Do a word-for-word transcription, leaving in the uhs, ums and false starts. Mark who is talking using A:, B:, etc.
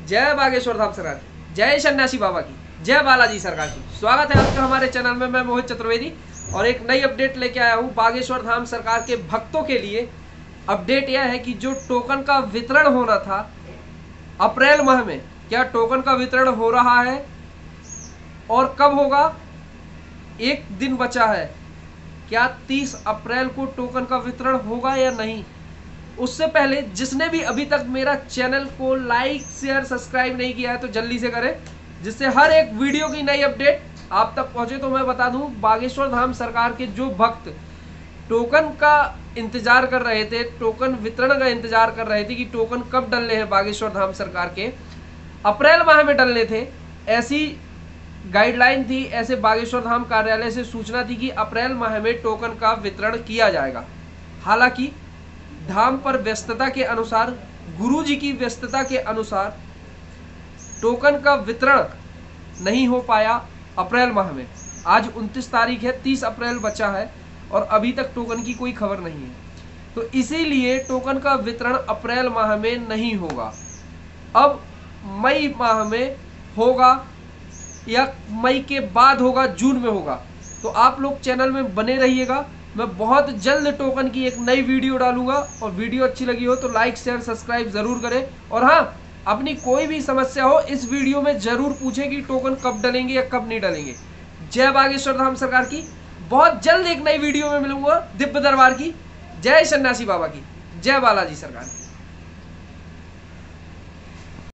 A: जय बागेश्वर धाम सरकार की, जय सन्यासी बाबा की, जय बालाजी सरकार की। स्वागत है आपका हमारे चैनल में। मैं मोहित चतुर्वेदी और एक नई अपडेट लेके आया हूँ बागेश्वर धाम सरकार के भक्तों के लिए। अपडेट यह है कि जो टोकन का वितरण होना था अप्रैल माह में, क्या टोकन का वितरण हो रहा है और कब होगा? एक दिन बचा है। क्या तीस अप्रैल को टोकन का वितरण होगा या नहीं? उससे पहले जिसने भी अभी तक मेरा चैनल को लाइक शेयर सब्सक्राइब नहीं किया है तो जल्दी से करें, जिससे हर एक वीडियो की नई अपडेट आप तक पहुंचे। तो मैं बता दूं, बागेश्वर धाम सरकार के जो भक्त टोकन का इंतजार कर रहे थे, टोकन वितरण का इंतजार कर रहे थे कि टोकन कब डलने हैं बागेश्वर धाम सरकार के, अप्रैल माह में डलने थे, ऐसी गाइडलाइन थी, ऐसे बागेश्वर धाम कार्यालय से सूचना थी कि अप्रैल माह में टोकन का वितरण किया जाएगा। हालांकि धाम पर व्यस्तता के अनुसार, गुरु जी की व्यस्तता के अनुसार टोकन का वितरण नहीं हो पाया अप्रैल माह में। आज उनतीस तारीख है, तीस अप्रैल बचा है और अभी तक टोकन की कोई खबर नहीं है। तो इसीलिए टोकन का वितरण अप्रैल माह में नहीं होगा, अब मई माह में होगा या मई के बाद होगा, जून में होगा। तो आप लोग चैनल में बने रहिएगा। मैं बहुत जल्द टोकन की एक नई वीडियो डालूंगा और वीडियो अच्छी लगी हो तो लाइक शेयर सब्सक्राइब जरूर करें। और हाँ, अपनी कोई भी समस्या हो इस वीडियो में जरूर पूछें कि टोकन कब डलेंगे या कब नहीं डलेंगे। जय बागेश्वर धाम सरकार की। बहुत जल्द एक नई वीडियो में मिलूंगा दिव्य दरबार की। जय सन्यासी बाबा की, जय बालाजी सरकार की।